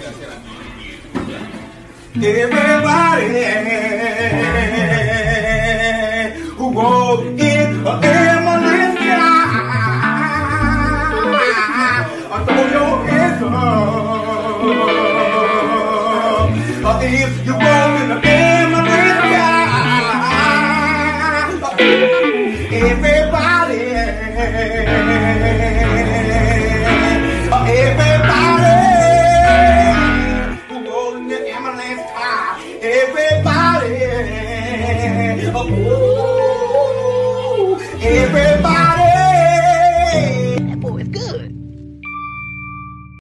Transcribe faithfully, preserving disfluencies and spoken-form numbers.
Everybody who walk in a ambulance car, throw your hands up. If you walk in a ambulance car, everybody, everybody. Everybody, oh, everybody.